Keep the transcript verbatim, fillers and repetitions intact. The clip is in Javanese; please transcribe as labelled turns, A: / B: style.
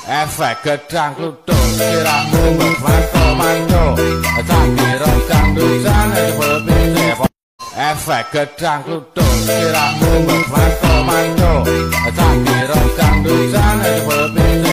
A: efek gedang kluthuk sirahmu manto-manto tak kira dangdut jane jebul piye efek gedang kluthuk sirahmu manto